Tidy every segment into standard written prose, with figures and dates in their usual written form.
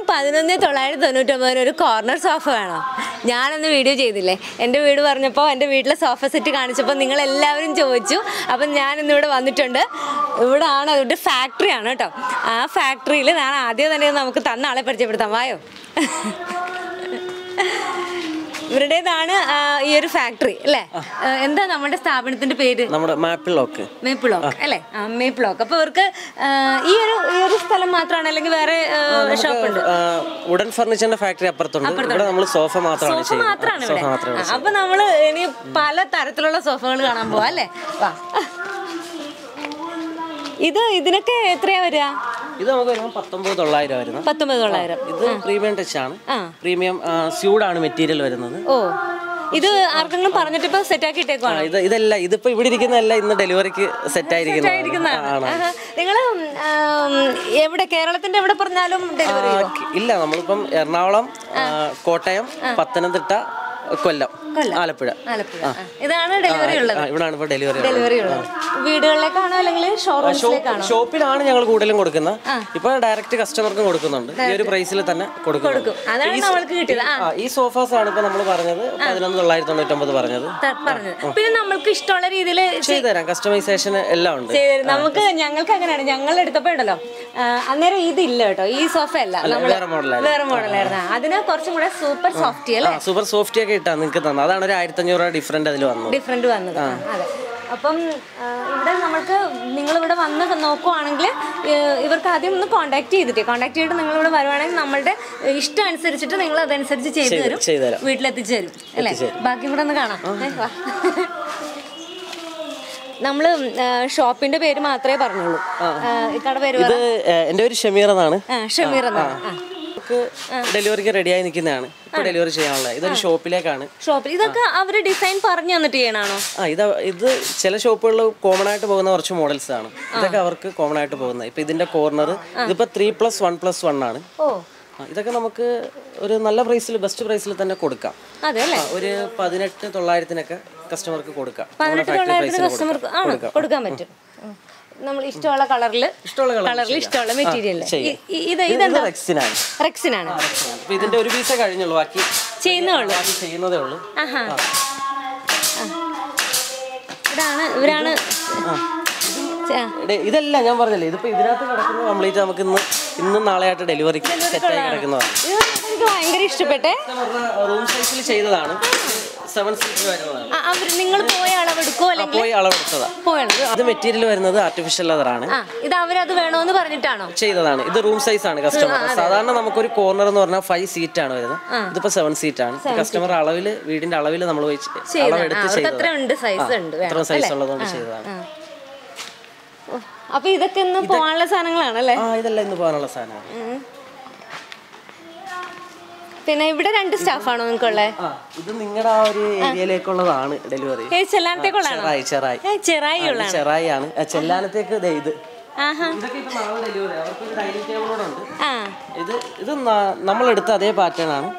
11,999 ഒരു corner sofa വേണോ? ഞാനൊന്ന് വീഡിയോ ചെയ്തില്ലേ, എൻ്റെ വീട് പറഞ്ഞപ്പോൾ എൻ്റെ വീട്ടിലെ സോഫ സെറ്റ് കാണിച്ചപ്പോൾ നിങ്ങളെല്ലാവരും ചോദിച്ചു. അപ്പം ഞാനിന്നിവിടെ വന്നിട്ടുണ്ട്. ഇവിടെ ആണ് ഒരു ഫാക്ടറിയാണ് കേട്ടോ. ആ ഫാക്ടറിയിൽ ഞാൻ ആദ്യം തന്നെ നമുക്ക് തന്ന ആളെ പരിചയപ്പെടുത്താം. വായോ. ഇവരുടേതാണ് ഈ ഒരു ഫാക്ടറി അല്ലേ? എന്താ നമ്മുടെ സ്ഥാപനത്തിന്റെ പേര്? നമ്മുടെ മേപ്പിൾ ലോക്ക് അല്ലേ? Maple Lock. അപ്പൊ ഇവർക്ക് ഈ ഒരു സ്ഥലം മാത്രമാണ് അല്ലെങ്കിൽ വേറെ ഷോപ്പ് ഉണ്ട്? വുഡൻ ഫർണിച്ചറിന്റെ ഫാക്ടറി അപ്പുറത്തുണ്ട്. ഇവിടെ നമ്മൾ സോഫ മാത്രമാണ് ഇവിടെ. അപ്പൊ നമ്മള് ഇനി പല തരത്തിലുള്ള സോഫകൾ കാണാൻ പോവാ അല്ലേ? വാ. ഇതിനൊക്കെ എത്രയാ വരിക? ഇത് നമുക്ക് വരുമ്പോൾ 19,900 വരുന്നത്. 19,900. ഇത് പ്രീമിയം ടച്ച് ആണ്. പ്രീമിയം സ്യൂഡാണ് മെറ്റീരിയൽ വരുന്നത്. ഓ, ഇത് ആർക്കെങ്കിലും പറഞ്ഞിട്ട് ഇപ്പൊ സെറ്റ് ആക്കി ഇട്ടേക്കുവാണ്? ഇതല്ല, ഇതിപ്പോ ഇവിടെ ഇരിക്കുന്നതല്ല, ഇന്ന് ഡെലിവറിക്ക് സെറ്റ് ആയിരിക്കുന്നതാണ്. നിങ്ങള് എവിടെ, കേരളത്തിന്റെ എവിടെ പറഞ്ഞാലും ഡെലിവറി? ഇല്ല, നമ്മളിപ്പം എറണാകുളം, കോട്ടയം, പത്തനംതിട്ട, കൊല്ലം, ആലപ്പുഴ. ഇതാണ് ഡെലിവറി ഉള്ളത്. ഇവിടാണ് ഇപ്പൊ ഡെലിവറി ഉള്ളത്. വീടുകളിലേക്കാണോ അല്ലെങ്കിൽ ഷോറൂമിലേക്കാണോ? ഷോപ്പിലാണ് ഞങ്ങൾ കൂടുതലും കൊടുക്കുന്നത്. ഇപ്പൊ ഡയറക്റ്റ് കസ്റ്റമർക്കും കൊടുക്കുന്നുണ്ട്. ഈ ഒരു പ്രൈസിൽ തന്നെ കൊടുക്കും. അതാണ് നമ്മൾക്ക് കിട്ടിയത്. ഈ സോഫാസ് ആണ് ഇപ്പൊ നമ്മൾ പറഞ്ഞത് 11,999 പറഞ്ഞത്. പിന്നെ നമ്മൾക്ക് ഇഷ്ടമുള്ള രീതിയിൽ ചെയ്തുതരാം. കസ്റ്റമൈസേഷൻ എല്ലാം ഉണ്ട്. ഞങ്ങൾക്ക് അങ്ങനെയാണ്. ഞങ്ങൾ എടുത്തപ്പോ ഉണ്ടല്ലോ, അന്നേരം ഇതില്ല കേട്ടോ, ഈ സോഫ അല്ല, വേറെ മോഡലായിരുന്നു. അതിന് കുറച്ചും കൂടെ സൂപ്പർ സോഫ്റ്റി അല്ലേ? സൂപ്പർ സോഫ്റ്റി ഒക്കെ ഇട്ടാ നിങ്ങൾക്ക് തന്നെ. അതാണ് ഒരു 1,500 രൂപ ഡിഫറൻറ്റ് വന്നത്. അതെ. അപ്പം ഇവിടെ നമ്മൾക്ക് നിങ്ങളിവിടെ വന്ന് നോക്കുവാണെങ്കിൽ ഇവർക്ക് ആദ്യം ഒന്ന് കോൺടാക്ട് ചെയ്തിട്ട് നിങ്ങളിവിടെ വരുവാണെങ്കിൽ നമ്മളുടെ ഇഷ്ടം അനുസരിച്ചിട്ട് നിങ്ങൾ അതനുസരിച്ച് ചെയ്തു തരും, വീട്ടിലെത്തിച്ചു തരും അല്ലേ? ബാക്കി ഇവിടെ ഒന്ന് കാണാം. നമ്മള് ഷോപ്പിന്റെ പേര് മാത്രമേ പറഞ്ഞുള്ളൂ. കട പേര് എന്റെ പേര് ഷമീർ എന്നാണ്. ഷമീർ എന്നാണ്. ഡെലിവറിക്ക് റെഡിയായി നിൽക്കുന്നതാണ്. ഇപ്പൊ ഡെലിവറി ചെയ്യാനുള്ള ഇതൊരു ഷോപ്പിലേക്കാണ്. ഇതൊക്കെ അവര് ഡിസൈൻ പറഞ്ഞു തന്നിട്ട് ചെയ്യണാണോ? ഇത് ചില ഷോപ്പുകളിൽ കോമൺ ആയിട്ട് പോകുന്ന കുറച്ച് മോഡൽസ് ആണ്. ഇതൊക്കെ അവർക്ക് കോമൺ ആയിട്ട് പോകുന്നത്. ഇപ്പൊ ഇതിന്റെ കോർണർ ഇതിപ്പോ 3+1+1 ആണ്. ഇതൊക്കെ നമുക്ക് ഒരു നല്ല പ്രൈസിൽ, ബെസ്റ്റ് പ്രൈസിൽ തന്നെ കൊടുക്കാം. ഒരു 18,900 കസ്റ്റമർക്ക് കൊടുക്കാം. കൊടുക്കാൻ പറ്റും. നമ്മൾ ഇഷ്ടമുള്ള കളറിൽ ഇഷ്ടമുള്ള മെറ്റീരിയൽ. റെക്സിനാണ്. ഇതിന്റെ ഒരു പീസേ കഴിഞ്ഞുള്ളൂ, ബാക്കി ചെയ്യുന്നതേ ഉള്ളൂ. ഇവരാണ് ഇതെല്ലാം ഞാൻ പറഞ്ഞല്ലേ, ഇതിപ്പോ ഇതിനകത്ത് കിടക്കുന്നത് കംപ്ലീറ്റ് നമുക്ക് ഇന്നും നാളെയായിട്ട് ഡെലിവറിക്ക് സെറ്റായി കിടക്കുന്നതാണ്. ഭയങ്കര ഇഷ്ടപ്പെട്ടെ. റൂം സൈസിൽ ചെയ്തതാണ്. 7 സീറ്റർ വരുന്നതാണ്. നിങ്ങൾ പോയി അളവെടുക്കോ? പോയി അളവെടുത്തതാ. അത് മെറ്റീരിയൽ വരുന്നത് ആർട്ടിഫിഷ്യൽ ലെതറാണ്. ഇത് അവരത് വേണോന്ന് പറഞ്ഞിട്ടാണോ ചെയ്തതാണ്? ഇത് റൂം സൈസ് ആണ് കസ്റ്റമർ. സാധാരണ നമുക്കൊരു കോർണർ എന്ന് പറഞ്ഞാൽ 5 സീറ്റ് ആണ് വരുന്നത്. ഇതിപ്പോ 7 സീറ്റ് ആണ്. കസ്റ്റമർ അളവില്, വീടിന്റെ അളവില് നമ്മൾ അളവെടുത്ത് ചെയ്തതാണ്. സൈസ് ഉള്ളതുകൊണ്ട് ചെയ്തതാണ്. അപ്പൊ ഇതൊക്കെ ഇന്ന് പോകാനുള്ള സാധനങ്ങളാണല്ലേ? ഇതെല്ലാം ഇന്ന് പോകാനുള്ള സാധനമാണ്. പിന്നെ ഇവിടെ 2 സ്റ്റാഫാണോ നിങ്ങൾക്കുള്ളത്? ഇത് നിങ്ങളുടെ ആ ഒരു ഏരിയയിലേക്കുള്ളതാണ് ഡെലിവറി. ചെറായി ആണ്. ചെല്ലാനത്തേക്ക് ഇത് ഇത് നമ്മളെടുത്ത അതേ പാറ്റേൺ ആണ്.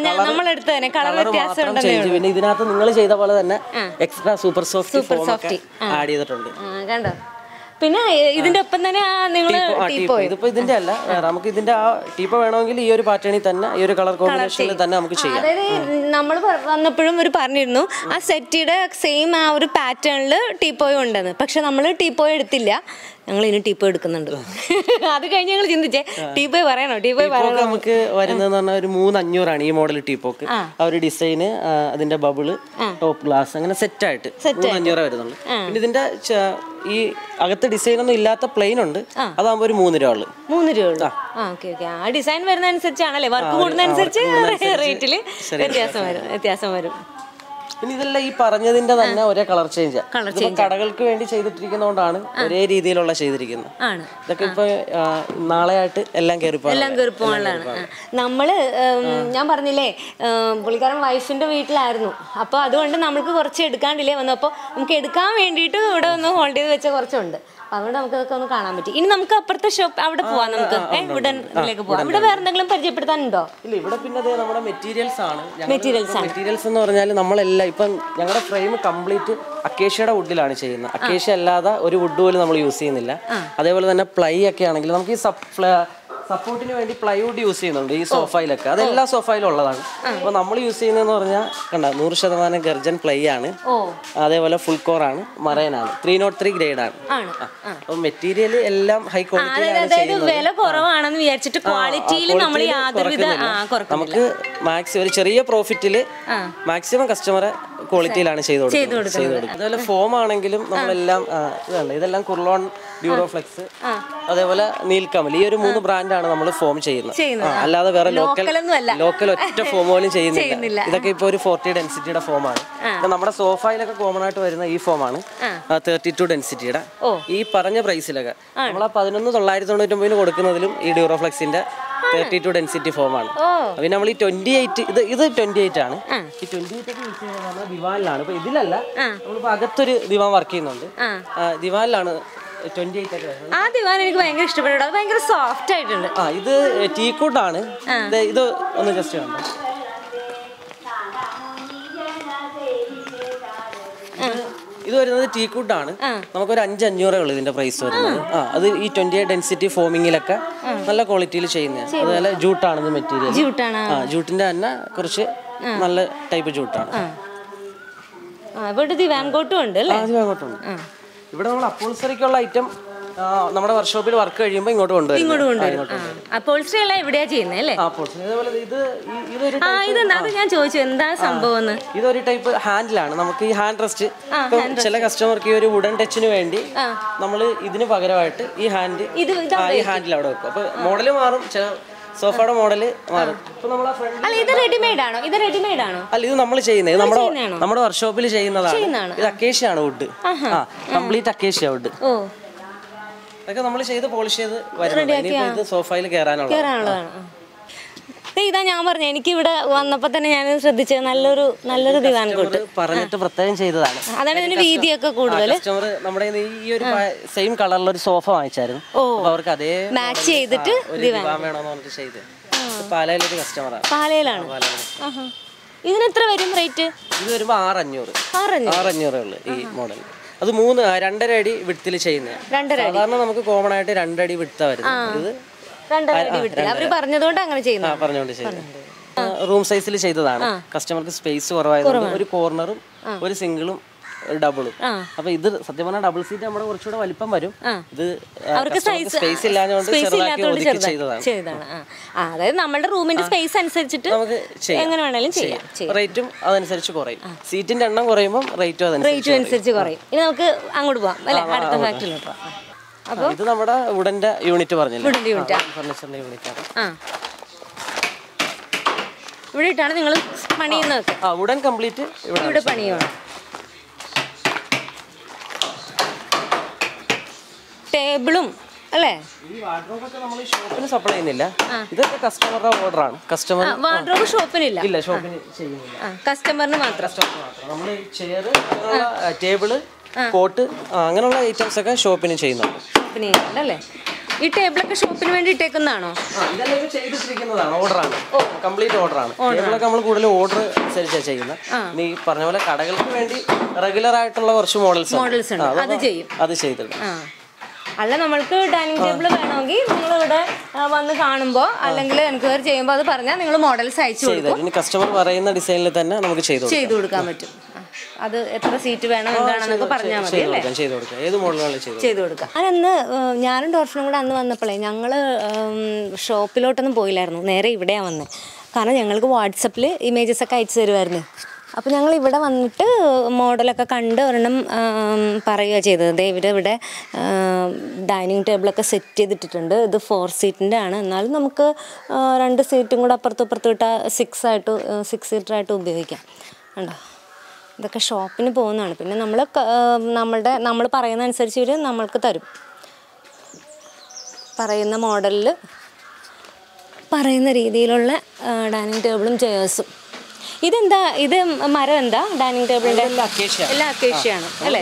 പിന്നെ ഇതിനകത്ത് നിങ്ങൾ ചെയ്ത പോലെ തന്നെ എക്സ്ട്രാ സൂപ്പർ സോഫ്റ്റ് ആഡ് ചെയ്തിട്ടുണ്ട്. കണ്ടോ? പിന്നെ ഇതിന്റെ ഒപ്പം തന്നെ ഇതിപ്പോ ഇതിന്റെ അല്ല, നമുക്ക് ഇതിന്റെ ആ ടീപ്പോ വേണമെങ്കിൽ ഈ ഒരു പാറ്റേണിൽ തന്നെ, ഈ ഒരു കളർ കോമ്പിനേഷനിൽ തന്നെ നമുക്ക് ചെയ്യാം. അതായത് നമ്മൾ വന്നപ്പോഴും ഒരു പറഞ്ഞിരുന്നു ആ സെറ്റിയുടെ സെയിം ആ ഒരു പാറ്റേണിൽ ടീപ്പോയും ഉണ്ടെന്ന്. പക്ഷെ നമ്മൾ ടീപ്പോയും എടുത്തില്ല, ഞങ്ങൾ ഇനി ടീപ്പോ എടുക്കുന്നുണ്ട്. അത് കഴിഞ്ഞ് ഞങ്ങൾ ചിന്തിച്ചേ ടീപ്പോയ് പറയണോ? ടീപ്പോയ് നമുക്ക് വരുന്നതെന്ന് പറഞ്ഞാൽ ഒരു 3,500 ഈ മോഡൽ ടീപ്പോക്ക്. ആ ഒരു ഡിസൈന്, അതിന്റെ ബബിള്, ടോപ്പ് ഗ്ലാസ്, അങ്ങനെ സെറ്റായിട്ട് 3,500 വരുന്നുണ്ട്. പിന്നെ ഇതിന്റെ ഈ അകത്ത് ഡിസൈൻ ഒന്നും ഇല്ലാത്ത പ്ലെയിൻ ഉണ്ട്, അതാകുമ്പോ ഒരു 3 രൂപ ഉള്ളു. 3 രൂപ ഉള്ളു. ആ ഡിസൈൻ വരുന്ന അനുസരിച്ചാണല്ലേ, വർക്ക് കൂടുന്നതനുസരിച്ച് റേറ്റില് വ്യത്യാസം വരും. പിന്നെ ഇതെല്ലാം ഈ പറഞ്ഞതിന്റെ തന്നെ ഒരേ കളർ ചേഞ്ച്. കടകൾക്ക് വേണ്ടി ചെയ്തിട്ടിരിക്കുന്നതുകൊണ്ടാണ് ഒരേ രീതിയിലുള്ള ചെയ്തിരിക്കുന്നത്. ഇതൊക്കെ ഇപ്പൊ നാളെയായിട്ട് എല്ലാം കയറിപ്പോകാനുള്ളതാണ്. നമ്മള് ഞാൻ പറഞ്ഞില്ലേ, പുള്ളിക്കാരൻ വൈഫിന്റെ വീട്ടിലായിരുന്നു. അപ്പൊ അതുകൊണ്ട് നമുക്ക് കുറച്ച് എടുക്കാൻ ഡിലേ വന്നു. അപ്പൊ നമുക്ക് എടുക്കാൻ വേണ്ടിയിട്ട് ഇവിടെ ഒന്ന് ഹോൾഡ് ചെയ്ത് വെച്ച കുറച്ചുണ്ട്. അതുകൊണ്ട് നമുക്ക് ഇതൊക്കെ ഒന്ന് കാണാൻ പറ്റി. ഇനി നമുക്ക് അപ്പുറത്തെ ഷോപ്പ് അവിടെ പോവാം. നമുക്ക് വുഡനിലേക്ക് പോവാം. ഇവിടെ വേറെ എന്തെങ്കിലും പരിചയപ്പെടുത്താനുണ്ടോ? ഇല്ല, ഇവിടെ പിന്നെ നമ്മുടെ മെറ്റീരിയൽസ് ആണ്. മെറ്റീരിയൽസ് എന്ന് പറഞ്ഞാൽ നമ്മളെല്ലാം ഇപ്പം ഞങ്ങളുടെ ഫ്രെയിം കംപ്ലീറ്റ് അക്കേഷ്യയുടെ വുഡിലാണ് ചെയ്യുന്നത്. അക്കേഷ്യ അല്ലാതെ ഒരു വുഡ് പോലും നമ്മൾ യൂസ് ചെയ്യുന്നില്ല. അതേപോലെ തന്നെ പ്ലൈ ഒക്കെ ആണെങ്കിൽ നമുക്ക് ഈ സപ്പോർട്ടിന് വേണ്ടി പ്ലൈവുഡ് യൂസ് ചെയ്യുന്നുണ്ട് ഈ സോഫയിലൊക്കെ. അതെല്ലാ സോഫയിലും ഉള്ളതാണ്. അപ്പോൾ നമ്മൾ യൂസ് ചെയ്യുന്നതെന്ന് പറഞ്ഞാൽ കണ്ട 100% ഗർജൻ പ്ലൈ ആണ്. അതേപോലെ ഫുൾ കോർ ആണ്, മറൈനാണ്, 303 ഗ്രേഡ് ആണ്. അപ്പോൾ മെറ്റീരിയൽ എല്ലാം ഹൈ ക്വാളിറ്റി. വില കുറവാണെന്ന് വിചാരിച്ചിട്ട് ക്വാളിറ്റിയിൽ നമ്മൾ യാതൊരുവിധ നമുക്ക് മാക്സിമം ഒരു ചെറിയ പ്രോഫിറ്റിൽ മാക്സിമം കസ്റ്റമറെ ക്വാളിറ്റിയിലാണ് ചെയ്തു കൊടുക്കുന്നത്. അതുപോലെ ഫോം ആണെങ്കിലും നമ്മളെല്ലാം ഇതെല്ലാം കുർലോൺ, ഡ്യൂറോഫ്ലെക്സ്, അതേപോലെ നീൽക്കമൽ, ഈ ഒരു 3 ബ്രാൻഡാണ് നമ്മൾ ഫോം ചെയ്യുന്നത്. അല്ലാതെ വേറെ ലോക്കൽ ഒറ്റ ഫോം പോലും ചെയ്യുന്നില്ല. ഇതൊക്കെ ഇപ്പോൾ ഒരു 40 ഡെൻസിറ്റിയുടെ ഫോമാണ്. നമ്മുടെ സോഫയിലൊക്കെ കോമൺ ആയിട്ട് വരുന്ന ഈ ഫോമാണ് 32 ഡെൻസിറ്റിയുടെ. ഈ പറഞ്ഞ പ്രൈസിലൊക്കെ നമ്മൾ 11,999 കൊടുക്കുന്നതിലും ഈ ഡ്യൂറോഫ്ലെക്സിന്റെ 32 ഡെൻസിറ്റി ഫോമാണ്. പിന്നെ നമ്മൾ ഈ 28 ഇത് 28 ആണ്. ഈ 28 ഒക്കെ യൂസ് ചെയ്യുന്നത് ദിവാനിലാണ്. ഇപ്പൊ ഇതിലല്ല, നമ്മളിപ്പോ അകത്തൊരു ദിവാൻ വർക്ക് ചെയ്യുന്നുണ്ട്. ദിവാനിലാണ് 28 ഒക്കെ. ആ ദിവാൻ എനിക്ക് ഭയങ്കര ഇഷ്ടപ്പെട്ടു. അത് ഭയങ്കര സോഫ്റ്റ് ആയിട്ടുണ്ട്. ഇത് ടീക്കൂട്ടാണ്. ഇത് ഒന്ന് ജസ്റ്റ് കണ്ടോ. ഇത് വരുന്നത് ടീക്കൂട്ടാണ്. നമുക്കൊരു 5,500 ഉള്ളു ഇതിന്റെ പ്രൈസ് വരുന്നത്. അത് ഈ 28 ഡെൻസിറ്റി ഫോമിങ്ങിലൊക്കെ നല്ല ക്വാളിറ്റിയിൽ ചെയ്യുന്നത്. അതുപോലെ ജൂട്ടാണ് ഇത് മെറ്റീരിയൽ. ജൂട്ടിന്റെ തന്നെ കുറച്ച് നല്ല ടൈപ്പ് ജൂട്ടാണ്. ഇവിടെ നമ്മൾ അപ്പോൾസറിക്കുള്ള ഐറ്റം നമ്മുടെ വർക്ക്ഷോപ്പിൽ വർക്ക് കഴിയുമ്പോൾ ഇങ്ങോട്ട് കൊണ്ടുവരും. അപ്പോൾസറി എല്ലാം എവിടെയാ ചെയ്യുന്നത് അല്ലേ? ഞാൻ ചോദിച്ചു എന്താ സംഭവം. ഇതൊരു ടൈപ്പ് ഹാൻഡിലാണ്. നമുക്ക് ഈ ഹാൻഡ് റെസ്റ്റ് ചില കസ്റ്റമർക്ക് ഈ ഒരു വുഡൻ ടച്ചിന് വേണ്ടി നമ്മൾ ഇതിന് പകരമായിട്ട് ഈ ഹാൻഡിൽ അവിടെ വെക്കും. അപ്പൊ മോഡല് മാറും, സോഫയുടെ മോഡല് മാറും. ഇത് റെഡിമെയ്ഡ് ആണോ? അല്ല, ഇത് നമ്മൾ ചെയ്യുന്നത് നമ്മുടെ വർക്ക്ഷോപ്പിൽ ചെയ്യുന്നതാണ്. ഇത് അക്കേഷ്യ ആണ് വുഡ്, കംപ്ലീറ്റ് അക്കേഷ്യ വുഡ്. ഇതൊക്കെ നമ്മൾ ചെയ്ത് പോളിഷ് ചെയ്ത് വരുന്നത് സോഫയിൽ കയറാനുള്ളതാണ്. ഇതാ ഞാൻ പറഞ്ഞു, എനിക്ക് ഇവിടെ വന്നപ്പോ തന്നെ ഞാൻ ശ്രദ്ധിച്ചത് നല്ലൊരു ദിവാൻ കോട്ട് പറഞ്ഞിട്ട് പ്രത്യേകം ചെയ്തതാണ്. അതാണ് ഇതിന് വീതിയൊക്കെ കൂടുതൽ. കസ്റ്റമർ നമ്മുടെ ഈ ഒരു സെയിം കളറിലുള്ള ഒരു സോഫ വാങ്ങിച്ചായിരുന്നു. അവർക്ക് അതേ മാച്ച് ചെയ്തിട്ട് ദിവാൻ വേണമെന്ന് പറഞ്ഞിട്ട് ചെയ്ത്. പാലയിലൊരു കസ്റ്റമറാണ്. പാലയിലാണ്. ഇതിന് എത്ര വരും റേറ്റ്? ഇത് വരുമ്പോ 6,500 ഉള്ളു ഈ മോഡൽ. അത് 2.5 അടി വിഡ്ത്തിൽ ചെയ്യുന്നത്. സാധാരണ നമുക്ക് കോമൺ ആയിട്ട് 2 അടി വിഡ്ത്താ വരുന്നത്. ഇത് 2 അടി വിഡ്ത്തിൽ അവര് പറഞ്ഞതുകൊണ്ട് അങ്ങനെ ചെയ്യുന്നത്. പറഞ്ഞുകൊണ്ട് ചെയ്യുന്നത്. റൂം സൈസിൽ ചെയ്തതാണ്. കസ്റ്റമർക്ക് സ്പേസ് കുറവായതുകൊണ്ട് ഒരു കോർണറും ഒരു സിംഗിളും ഒരു ഡബിളും. അപ്പൊ ഇത് സത്യം പറഞ്ഞാൽ ഡബിൾ സീറ്റ് നമ്മുടെ കുറച്ചുകൂടെ വലിപ്പം വരും. ഇത് സ്പേസ് ഇല്ലാഞ്ഞുകൊണ്ട് ചെയ്തതാണ്. അതായത് നമ്മുടെ റൂമിന്റെ സ്പേസ് അനുസരിച്ചിട്ട് നമുക്ക് എങ്ങനെ വേണേലും ചെയ്യാം. റേറ്റും അതനുസരിച്ച് കുറയും. സീറ്റിന്റെ എണ്ണം കുറയുമ്പോൾ റേറ്റും അനുസരിച്ച് കുറയും. ഇനി നമുക്ക് അങ്ങോട്ട് പോവാം അല്ലെ, അടുത്ത ഫാക്ടറിയിലോട്ട് പോവാം. അപ്പൊ ഇത് നമ്മുടെ വുഡന്റെ യൂണിറ്റ് പറഞ്ഞില്ലേ, ഫർണിച്ചറിന്റെ യൂണിറ്റ് ആണ്. ഇവിടെ ഇട്ടാണ് നിങ്ങൾ പണിയുന്നത്? വുഡൻ കംപ്ലീറ്റ് ഇവിടെ പണിയാണ്. ടേബിളും അല്ലേ? ഈ വാർഡ്രോബൊക്കെ നമ്മൾ ഷോപ്പിന് സപ്ലൈ ചെയ്യുന്നില്ല. ഇതൊക്കെ കസ്റ്റമറുടെ ഓർഡറാണ്. കസ്റ്റമർ വാർഡ്രോബ് ഷോപ്പിനില്ല, ഷോപ്പിന് ചെയ്യുന്നില്ല, കസ്റ്റമറിന് മാത്രം. നമ്മൾ ചെയർ, ടേബിള്, കോട്ട് അങ്ങനെയുള്ള ഐറ്റംസ് ഒക്കെ ഷോപ്പിന് ചെയ്യുന്നുണ്ട്. അല്ലേ? ഈ ടേബിളൊക്കെ ഷോപ്പിന് വേണ്ടി ഇട്ടേക്കുന്നതാണോ? ഇതെല്ലാം ചെയ്തിട്ടിരിക്കുന്നതാണ്, ഓർഡറാണ്, കംപ്ലീറ്റ് ഓർഡറാണ്. ടേബിളൊക്കെ നമ്മൾ കൂടുതൽ ഓർഡർ അനുസരിച്ചാണ് ചെയ്യുന്നത്. ഈ പറഞ്ഞ പോലെ കടകൾക്ക് വേണ്ടി റെഗുലർ ആയിട്ടുള്ള കുറച്ച് മോഡൽസ് ഉണ്ട്, അത് ചെയ്തിട്ടുണ്ട്. അല്ല, നമ്മൾക്ക് ഡൈനിങ് ടേബിൾ വേണമെങ്കിൽ നിങ്ങളിവിടെ വന്ന് കാണുമ്പോൾ അല്ലെങ്കിൽ എൻക്വയറി ചെയ്യുമ്പോൾ അത് പറഞ്ഞാൽ നിങ്ങൾ മോഡൽസ് അയച്ചു കൊടുക്കും. കസ്റ്റമർ പറയുന്ന ഡിസൈനിൽ തന്നെ നമുക്ക് ചെയ്തു കൊടുക്കാൻ പറ്റും. അത് എത്ര സീറ്റ് വേണം എന്താണെന്നൊക്കെ പറഞ്ഞാൽ മതി അല്ലേ? ചെയ്തു കൊടുക്കാം. അന്ന് ഞാനും ഡോർഫിനും കൂടെ അന്ന് വന്നപ്പോഴേ ഞങ്ങൾ ഷോപ്പിലോട്ടൊന്നും പോയില്ലായിരുന്നു, നേരെ ഇവിടെയാണ് വന്നത്. കാരണം ഞങ്ങൾക്ക് വാട്സപ്പിൽ ഇമേജസ് ഒക്കെ അയച്ചു തരുമായിരുന്നു. അപ്പോൾ ഞങ്ങൾ ഇവിടെ വന്നിട്ട് മോഡലൊക്കെ കണ്ട് ഒരെണ്ണം പറയുക ചെയ്തത്. ഇവിടെ ഡൈനിങ് ടേബിളൊക്കെ സെറ്റ് ചെയ്തിട്ടിട്ടുണ്ട്. ഇത് 4 സീറ്റിൻ്റെ ആണ്. എന്നാലും നമുക്ക് 2 സീറ്റും കൂടെ അപ്പുറത്തും ഇപ്പുറത്തും ഇട്ടാൽ 6 സീറ്ററായിട്ട് ഉപയോഗിക്കാം. കണ്ടോ, ഇതൊക്കെ ഷോപ്പിന് പോകുന്നതാണ്. പിന്നെ നമ്മൾ പറയുന്ന അനുസരിച്ച് ഇവർ നമ്മൾക്ക് തരും. പറയുന്ന മോഡലിൽ പറയുന്ന രീതിയിലുള്ള ഡൈനിങ് ടേബിളും ചെയേഴ്സും. ഇതെന്താ, ഇത് മരം എന്താ? ഡൈനിങ് ടേബിളിന്റെ എല്ലാം അക്കേഷ്യയാണ് അല്ലേ?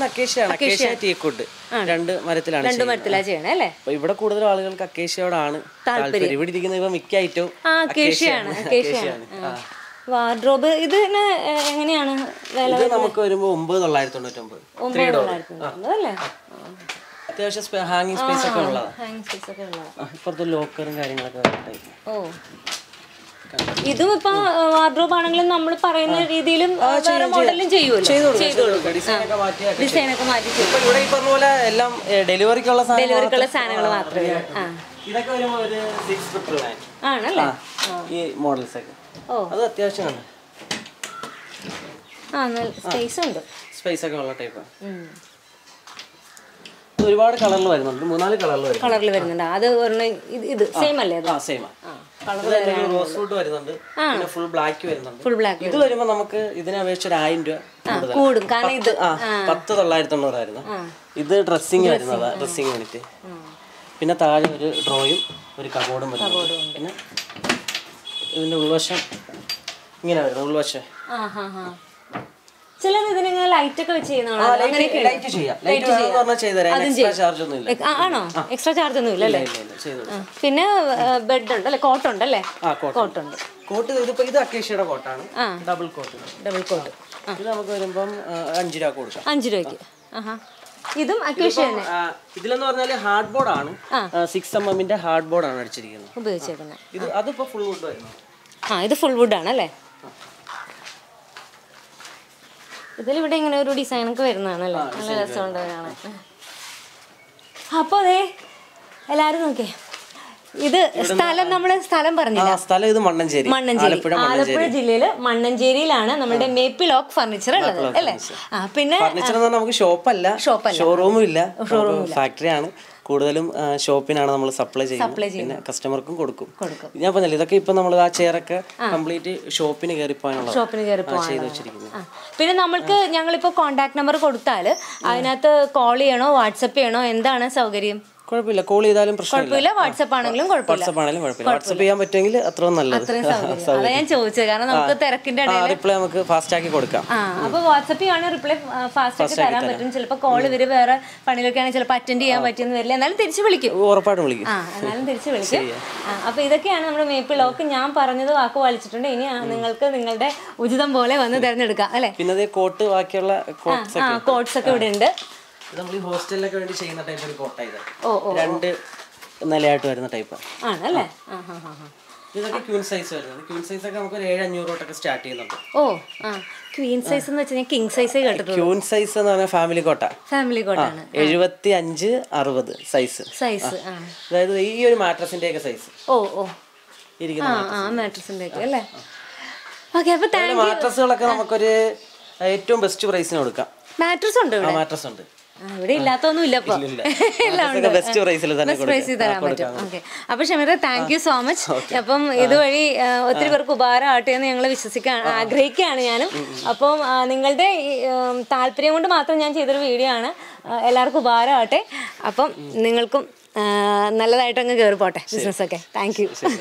രണ്ട് മരത്തിലാണ് ചെയ്യണേ അല്ലേ? ഇവിടെ കൂടുതൽ ആളുകൾക്ക് അക്കേഷ്യയോടാണ് താല്പര്യം. ഇവിടെ ഇരിക്കുന്ന മിക്ക ഐറ്റവും അക്കേഷ്യയാണ്. വാർഡ്രോബ് ഇത് എങ്ങനെയാണ് വില? നമുക്ക് വരുമ്പോ 9,999 അല്ലേ? അത്യാവശ്യം ഹാങ്ങിങ് സ്പേസ് ഒക്കെ ഉള്ളതാണ്. ഹാങ്ങിങ് സ്പേസ് ഒക്കെ ഉള്ളതാണ്. ഇപ്പുറത്ത് ലോക്കറും കാര്യങ്ങളൊക്കെ. ഓ, ഇതും ഇപ്പൊ വാർഡ്രോബ് ആണെങ്കിലും നമ്മൾ പറയുന്ന രീതിയിലും വേറെ മോഡലും ചെയ്യുമല്ലോ. ഡിസൈൻ ഒക്കെ മാറ്റി ഇവിടെ ഈ പറഞ്ഞ പോലെ എല്ലാം ഡെലിവറിക്കുള്ള സാധനങ്ങൾ മാത്രമേ. ഇതൊക്കെ വരുമ്പോൾ ഒരു 6 foot line ആണല്ലേ ഈ മോഡൽസ് ഒക്കെ. അത് അത്യാവശ്യമാണ്. സ്പേസ് ഉണ്ട്, സ്പേസ് ഒക്കെ ഉള്ള ടൈപ്പ്. ഒരുപാട് കളറിൽ വരുന്നുണ്ട്, 3-4 കളറിൽ വരുന്നുണ്ട്. അത് ഇത് സെയിം അല്ലേ? സെയിം. റോസ് വുഡ് വരുന്നുണ്ട്, പിന്നെ ഫുൾ ബ്ലാക്ക് വരുന്നുണ്ട്. Full black. ഇത് വരുമ്പോ നമുക്ക് ഇതിനെ അപേക്ഷിച്ച് 1000 രൂപ കൂടും. കാരണം ഇത് 10,990 ആയിരുന്നു. ഇത് ഡ്രസ്സിങ് വരുന്നതാ, ഡ്രസ്സിങ് യൂണിറ്റ്. പിന്നെ താഴെ ഒരു ഡ്രോയും ഒരു കബോർഡും വരുന്നുണ്ട്. പിന്നെ ഇതിന്റെ ഉൾവശം ഇങ്ങനെ വരുന്നത്. ഉൾവശം ചിലർ ഇതിന് ലൈറ്റ് ഒക്കെ വെച്ച് ചെയ്യുന്നതാണോ? ആണോ? എക്സ്ട്രാ ചാർജ് ഒന്നും ഇല്ലല്ലേ? പിന്നെ ബെഡ് ഉണ്ട് അല്ലേ? കോട്ട് ഉണ്ട് അല്ലേ? കോട്ട് ഉണ്ട്. ഇത് അക്കേഷ്യയുടെ കോട്ടാണ്, ഡബിൾ കോട്ട്. ഇത് നമുക്ക് വരുമ്പം 5 രൂപ കൊടുക്കാം. 5 രൂപയ്ക്ക്. ഇതും അക്കേഷ്യ തന്നെ. ഇതിലെന്ന് പറഞ്ഞാല് ഹാർഡ് ബോർഡ് ആണ്, 6 mm ഹാർഡ് ബോർഡ് ആണ് അടിച്ചിരിക്കുന്നത്, ഉപയോഗിച്ചേക്കുന്നത്. ഇത് അതിപ്പോ ഫുൾ വുഡ് വരുന്നു. ഇത് ഫുൾ വുഡ് ആണല്ലേ? ഇതിലിവിടെ ഇങ്ങനെ ഒരു ഡിസൈൻ ഒക്കെ വരുന്നതാണല്ലേ? നല്ല രസമുണ്ട് കാണാൻ. അപ്പോൾ അതെ എല്ലാരും നോക്കിയേ, ഇത് സ്ഥലം നമ്മള് സ്ഥലം പറഞ്ഞില്ല. സ്ഥലം ഇത് മണ്ണഞ്ചേരി, ആലപ്പുഴ ജില്ലയില് മണ്ണഞ്ചേരിയിലാണ് നമ്മുടെ മേപ്പിൾ ഓക്ക് ഫർണിച്ചർ ഉള്ളത് അല്ലേ? പിന്നെ ഫർണിച്ചർ നമുക്ക് ഷോപ്പല്ല, ഷോറൂമും ഇല്ല, ഫാക്ടറിയാണ്. കൂടുതലും ഷോപ്പിനാണ് നമ്മൾ സപ്ലൈ ചെയ്യുന്നത്, പിന്നെ കസ്റ്റമർക്കും കൊടുക്കും. ഞാൻ പറഞ്ഞില്ല, ഇതൊക്കെ ഇപ്പൊ നമ്മൾ ആ ചെയറൊക്കെ കംപ്ലീറ്റ് ഷോപ്പിന് കയറി ചെയ്ത് വെച്ചിരിക്കുന്നത്. പിന്നെ നമ്മൾക്ക് ഞങ്ങളിപ്പോ കോൺടാക്ട് നമ്പർ കൊടുത്താൽ അതിനകത്ത് കോൾ ചെയ്യണോ വാട്സപ്പ് ചെയ്യണോ? എന്താണ് സൗകര്യം? കുഴപ്പമില്ല, കോൾ ചെയ്താലും പ്രശ്നമില്ല. വാട്സപ്പ് ആണെങ്കിലും കുഴപ്പമില്ല. വാട്സപ്പ് ചെയ്യാൻ പറ്റുമെങ്കിൽ അത്രയും നല്ലത്. അതാ ഞാൻ ചോദിച്ചത്, കാരണം നമുക്ക് തിരക്കിന്റെ ഇടയിൽ റിപ്ലൈ നമുക്ക് ഫാസ്റ്റ് ആക്കി കൊടുക്കാം. അപ്പൊ വാട്സപ്പ് ചെയ്യുകയാണെങ്കിൽ റിപ്ലൈ ഫാസ്റ്റ് ആക്കി തരാൻ പറ്റും. ചിലപ്പോൾ കോൾ ഇവര് വേറെ പണിയിലൊക്കെ ആണെങ്കിൽ ചിലപ്പോൾ അറ്റൻഡ് ചെയ്യാൻ പറ്റിയെന്ന് വരില്ല, എന്നാലും തിരിച്ചു വിളിക്കും. ഉറപ്പായിട്ടും വിളിക്കും. എന്നാലും തിരിച്ചു വിളിക്കും. അപ്പൊ ഇതൊക്കെയാണ് നമ്മുടെ മേപ്പിൾ ഓക്ക്. ഞാൻ പറഞ്ഞത് വാക്ക് വലിച്ചിട്ടുണ്ട്. ഇനി നിങ്ങൾക്ക് നിങ്ങളുടെ ഉചിതം പോലെ വന്ന് തിരഞ്ഞെടുക്കാം അല്ലെ? പിന്നെ കോട്ട്, ബാക്കിയുള്ള കോട്ട്സ് ഒക്കെ ഇവിടെ ഉണ്ട്. നമ്മൾ ഈ ഹോസ്റ്റലിലൊക്കെ വേണ്ടി ചെയ്യുന്ന ടൈപ്പ് ഒരു കോട്ട. ഇത് 2 നിലയായിട്ട് വരുന്ന ടൈപ്പ് ആണല്ലേ? ഇതൊക്കെ ക്വീൻ സൈസ് വരുന്നത്. ക്വീൻ സൈസ് ഒക്കെ നമുക്ക് 700-500 തൊട്ടൊക്കെ സ്റ്റാർട്ട് ചെയ്യുന്നുണ്ട്. ക്വീൻ സൈസ് എന്ന് വെച്ചാൽ കിങ് സൈസ് കേട്ടിട്ടുണ്ട്. ക്വീൻ സൈസ് എന്ന് പറഞ്ഞാൽ ഫാമിലി കോട്ട. 75-60 സൈസ്. അതായത് ഈ ഒരു മാട്രസിന്റെ ഒക്കെ സൈസ് മാട്രസിന്റെ ഒക്കെ അല്ലേ? മാട്രസുകളൊക്കെ നമുക്കൊരു ഏറ്റവും ബെസ്റ്റ് പ്രൈസിന് കൊടുക്കാം. മാട്രസ് ഉണ്ട്, മാട്രസ് ഉണ്ട്. ഇവിടെ ഇല്ലാത്തൊന്നും ഇല്ല. അപ്പൊ Shameera, thank you so much. അപ്പം ഇതുവഴി ഒത്തിരി പേർക്ക് ഉപകാരമാകട്ടെ എന്ന് ഞങ്ങൾ ആഗ്രഹിക്കുകയാണ് ഞാനും. അപ്പം നിങ്ങളുടെ താല്പര്യം കൊണ്ട് മാത്രം ഞാൻ ചെയ്തൊരു വീഡിയോ ആണ്. എല്ലാവർക്കും ഉപകാരമാകട്ടെ. അപ്പം നിങ്ങൾക്കും നല്ലതായിട്ടങ്ങ് കയറി പോട്ടെ ബിസിനസ്സൊക്കെ. Thank U.